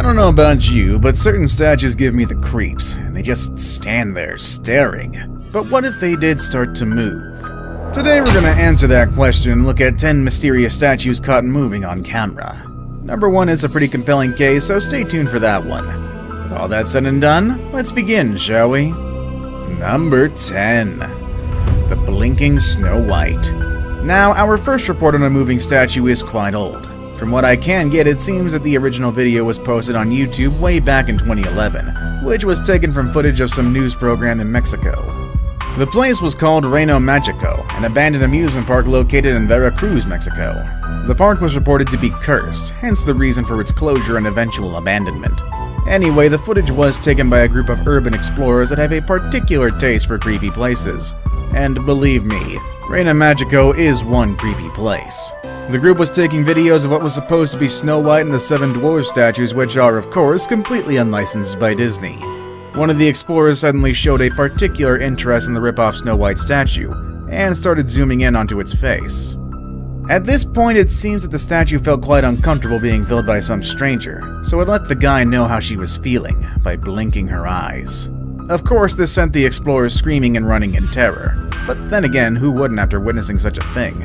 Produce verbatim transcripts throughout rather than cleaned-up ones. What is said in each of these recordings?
don't know about you, but certain statues give me the creeps, and they just stand there staring. But what if they did start to move? Today we're gonna answer that question and look at ten mysterious statues caught moving on camera. Number one is a pretty compelling case, so stay tuned for that one. With all that said and done, let's begin, shall we? Number ten. The Blinking Snow White. Now, our first report on a moving statue is quite old. From what I can get, it seems that the original video was posted on YouTube way back in twenty eleven, which was taken from footage of some news program in Mexico. The place was called Reino Magico, an abandoned amusement park located in Veracruz, Mexico. The park was reported to be cursed, hence the reason for its closure and eventual abandonment. Anyway, the footage was taken by a group of urban explorers that have a particular taste for creepy places. And believe me, Reino Magico is one creepy place. The group was taking videos of what was supposed to be Snow White and the Seven Dwarfs statues, which are, of course, completely unlicensed by Disney. One of the explorers suddenly showed a particular interest in the rip-off Snow White statue, and started zooming in onto its face. At this point, it seems that the statue felt quite uncomfortable being filled by some stranger, so it let the guy know how she was feeling by blinking her eyes. Of course, this sent the explorers screaming and running in terror, but then again, who wouldn't after witnessing such a thing?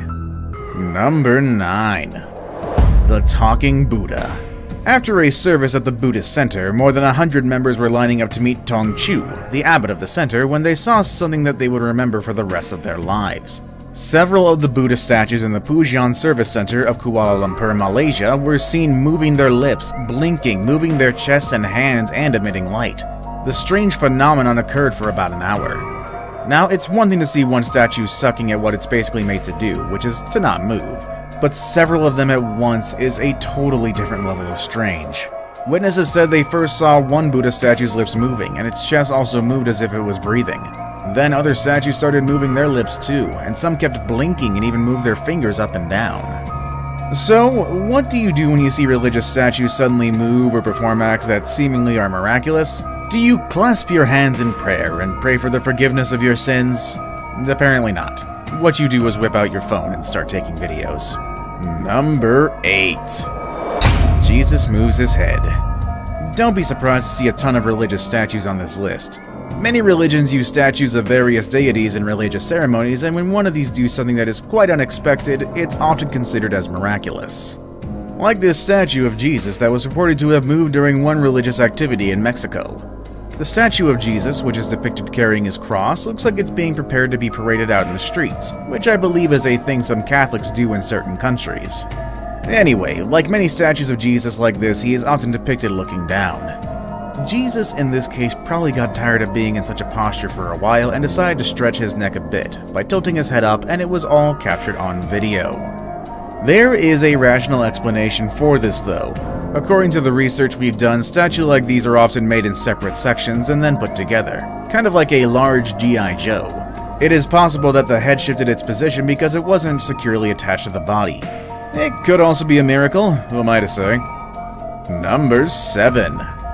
Number nine. The Talking Buddha. After a service at the Buddhist center, more than a hundred members were lining up to meet Tong Chu, the abbot of the center, when they saw something that they would remember for the rest of their lives. Several of the Buddha statues in the Pujian Service Center of Kuala Lumpur, Malaysia, were seen moving their lips, blinking, moving their chests and hands, and emitting light. The strange phenomenon occurred for about an hour. Now, it's one thing to see one statue sucking at what it's basically made to do, which is to not move. But several of them at once is a totally different level of strange. Witnesses said they first saw one Buddha statue's lips moving, and its chest also moved as if it was breathing. Then other statues started moving their lips too, and some kept blinking and even moved their fingers up and down. So, what do you do when you see religious statues suddenly move or perform acts that seemingly are miraculous? Do you clasp your hands in prayer and pray for the forgiveness of your sins? Apparently not. What you do is whip out your phone and start taking videos. Number eight. Jesus moves his head. Don't be surprised to see a ton of religious statues on this list. Many religions use statues of various deities in religious ceremonies, and when one of these do something that is quite unexpected, it's often considered as miraculous. Like this statue of Jesus that was reported to have moved during one religious activity in Mexico. The statue of Jesus, which is depicted carrying his cross, looks like it's being prepared to be paraded out in the streets, which I believe is a thing some Catholics do in certain countries. Anyway, like many statues of Jesus like this, he is often depicted looking down. Jesus in this case probably got tired of being in such a posture for a while and decided to stretch his neck a bit by tilting his head up, and it was all captured on video. There is a rational explanation for this though. According to the research we've done, statues like these are often made in separate sections and then put together, kind of like a large G I Joe. It is possible that the head shifted its position because it wasn't securely attached to the body. It could also be a miracle, who am I to say? Number seven.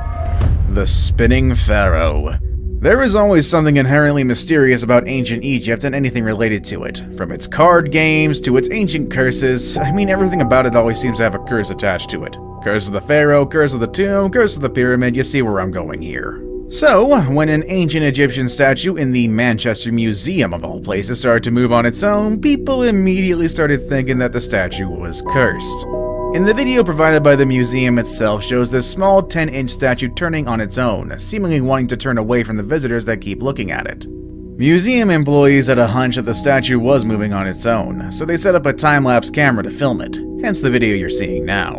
The Spinning Pharaoh. There is always something inherently mysterious about ancient Egypt and anything related to it. From its card games to its ancient curses, I mean everything about it always seems to have a curse attached to it. Curse of the Pharaoh, Curse of the Tomb, Curse of the Pyramid, you see where I'm going here. So, when an ancient Egyptian statue in the Manchester Museum of all places started to move on its own, people immediately started thinking that the statue was cursed. In the video provided by the museum itself shows this small ten inch statue turning on its own, seemingly wanting to turn away from the visitors that keep looking at it. Museum employees had a hunch that the statue was moving on its own, so they set up a time-lapse camera to film it, hence the video you're seeing now.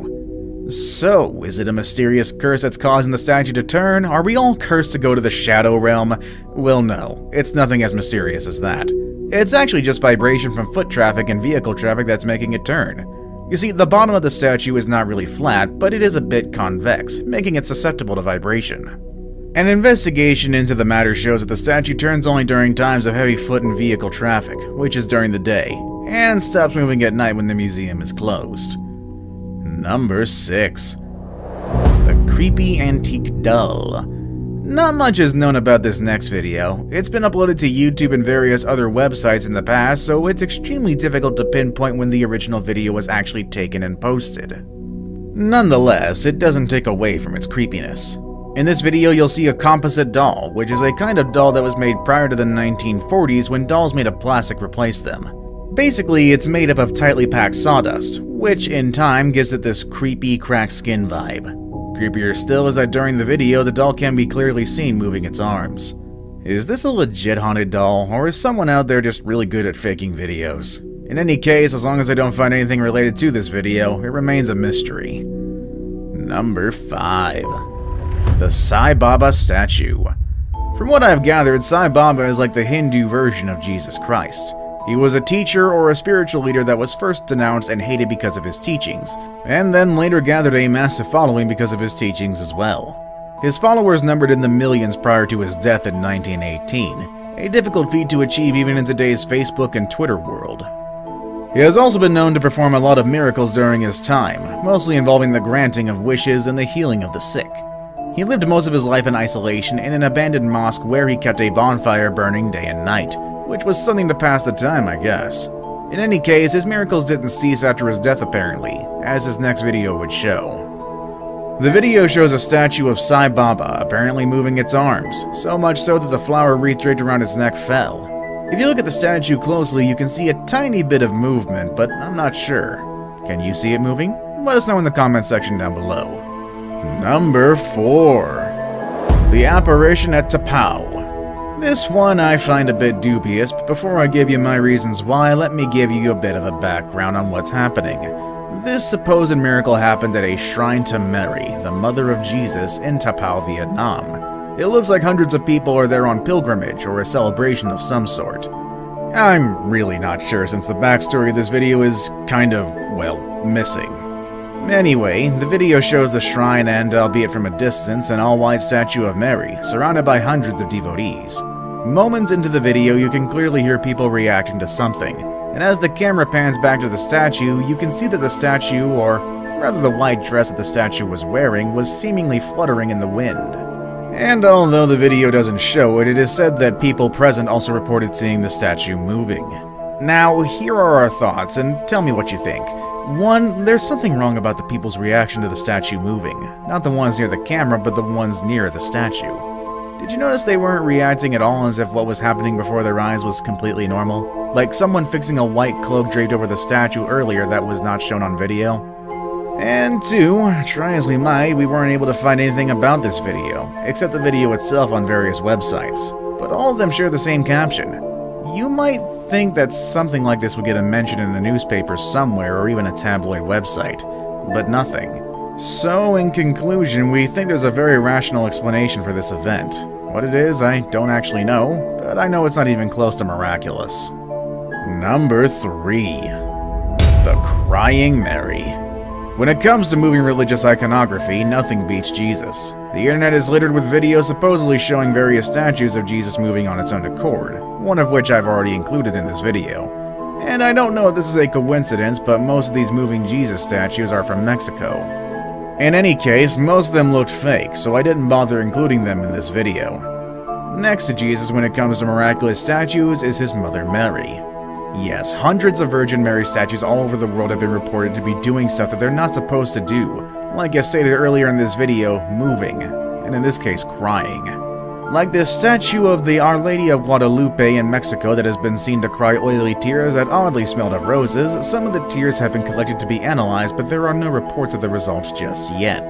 So, is it a mysterious curse that's causing the statue to turn? Are we all cursed to go to the Shadow Realm? Well, no, it's nothing as mysterious as that. It's actually just vibration from foot traffic and vehicle traffic that's making it turn. You see, the bottom of the statue is not really flat, but it is a bit convex, making it susceptible to vibration. An investigation into the matter shows that the statue turns only during times of heavy foot and vehicle traffic, which is during the day, and stops moving at night when the museum is closed. Number six. The Creepy Antique Doll. Not much is known about this next video. It's been uploaded to YouTube and various other websites in the past, so it's extremely difficult to pinpoint when the original video was actually taken and posted. Nonetheless, it doesn't take away from its creepiness. In this video, you'll see a composite doll, which is a kind of doll that was made prior to the nineteen forties when dolls made of plastic replaced them. Basically, it's made up of tightly packed sawdust, which in time gives it this creepy, cracked skin vibe. Creepier still is that during the video, the doll can be clearly seen moving its arms. Is this a legit haunted doll, or is someone out there just really good at faking videos? In any case, as long as I don't find anything related to this video, it remains a mystery. Number five. The Sai Baba Statue. From what I've gathered, Sai Baba is like the Hindu version of Jesus Christ. He was a teacher or a spiritual leader that was first denounced and hated because of his teachings, and then later gathered a massive following because of his teachings as well. His followers numbered in the millions prior to his death in nineteen eighteen, a difficult feat to achieve even in today's Facebook and Twitter world. He has also been known to perform a lot of miracles during his time, mostly involving the granting of wishes and the healing of the sick. He lived most of his life in isolation in an abandoned mosque where he kept a bonfire burning day and night, which was something to pass the time, I guess. In any case, his miracles didn't cease after his death apparently, as his next video would show. The video shows a statue of Sai Baba apparently moving its arms, so much so that the flower wreath draped around its neck fell. If you look at the statue closely, you can see a tiny bit of movement, but I'm not sure. Can you see it moving? Let us know in the comment section down below. Number four. The Apparition at Tapao. This one I find a bit dubious, but before I give you my reasons why, let me give you a bit of a background on what's happening. This supposed miracle happened at a shrine to Mary, the mother of Jesus, in Tapao, Vietnam. It looks like hundreds of people are there on pilgrimage or a celebration of some sort. I'm really not sure since the backstory of this video is kind of, well, missing. Anyway, the video shows the shrine and, albeit from a distance, an all-white statue of Mary, surrounded by hundreds of devotees. Moments into the video, you can clearly hear people reacting to something, and as the camera pans back to the statue, you can see that the statue, or rather the white dress that the statue was wearing, was seemingly fluttering in the wind. And although the video doesn't show it, it is said that people present also reported seeing the statue moving. Now, here are our thoughts, and tell me what you think. One, there's something wrong about the people's reaction to the statue moving. Not the ones near the camera, but the ones near the statue. Did you notice they weren't reacting at all as if what was happening before their eyes was completely normal? Like someone fixing a white cloak draped over the statue earlier that was not shown on video? And two, try as we might, we weren't able to find anything about this video, except the video itself on various websites. But all of them share the same caption. You might think that something like this would get a mention in the newspaper somewhere or even a tabloid website, but nothing. So, in conclusion, we think there's a very rational explanation for this event. What it is, I don't actually know, but I know it's not even close to miraculous. Number three. The Crying Mary. When it comes to moving religious iconography, nothing beats Jesus. The internet is littered with videos supposedly showing various statues of Jesus moving on its own accord, one of which I've already included in this video. And I don't know if this is a coincidence, but most of these moving Jesus statues are from Mexico. In any case, most of them looked fake, so I didn't bother including them in this video. Next to Jesus when it comes to miraculous statues is his mother Mary. Yes, hundreds of Virgin Mary statues all over the world have been reported to be doing stuff that they're not supposed to do, like I stated earlier in this video, moving, and in this case, crying. Like this statue of the Our Lady of Guadalupe in Mexico that has been seen to cry oily tears that oddly smelled of roses, some of the tears have been collected to be analyzed, but there are no reports of the results just yet.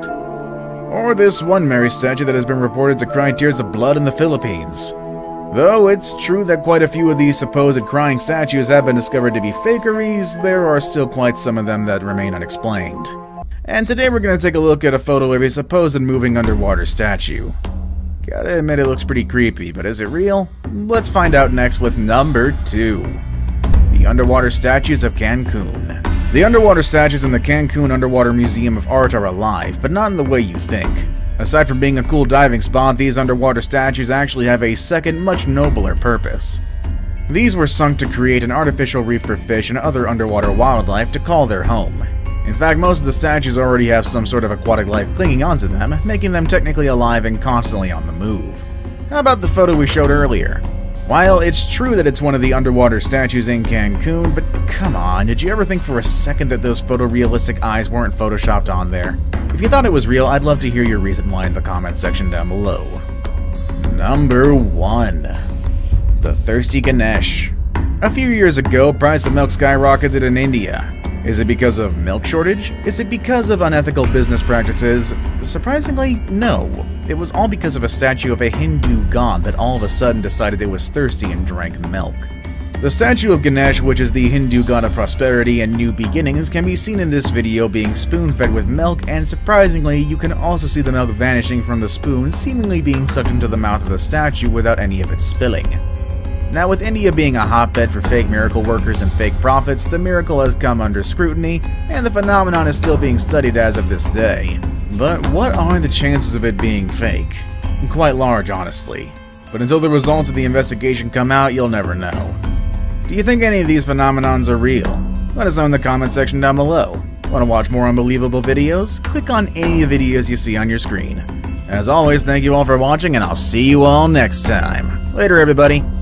Or this one Mary statue that has been reported to cry tears of blood in the Philippines. Though it's true that quite a few of these supposed crying statues have been discovered to be fakeries, there are still quite some of them that remain unexplained. And today we're going to take a look at a photo of a supposed moving underwater statue. Gotta admit it looks pretty creepy, but is it real? Let's find out next with number two. The Underwater Statues of Cancun. The underwater statues in the Cancun Underwater Museum of Art are alive, but not in the way you think. Aside from being a cool diving spot, these underwater statues actually have a second, much nobler purpose. These were sunk to create an artificial reef for fish and other underwater wildlife to call their home. In fact, most of the statues already have some sort of aquatic life clinging onto them, making them technically alive and constantly on the move. How about the photo we showed earlier? While it's true that it's one of the underwater statues in Cancun, but come on, did you ever think for a second that those photorealistic eyes weren't photoshopped on there? If you thought it was real, I'd love to hear your reason why in the comments section down below. Number one. The Thirsty Ganesh. A few years ago, price of milk skyrocketed in India. Is it because of milk shortage? Is it because of unethical business practices? Surprisingly, no. It was all because of a statue of a Hindu god that all of a sudden decided it was thirsty and drank milk. The statue of Ganesh, which is the Hindu god of prosperity and new beginnings, can be seen in this video being spoon-fed with milk, and surprisingly, you can also see the milk vanishing from the spoon, seemingly being sucked into the mouth of the statue without any of it spilling. Now, with India being a hotbed for fake miracle workers and fake prophets, the miracle has come under scrutiny, and the phenomenon is still being studied as of this day. But what are the chances of it being fake? Quite large, honestly. But until the results of the investigation come out, you'll never know. Do you think any of these phenomenons are real? Let us know in the comment section down below. Want to watch more unbelievable videos? Click on any of the videos you see on your screen. As always, thank you all for watching, and I'll see you all next time. Later, everybody.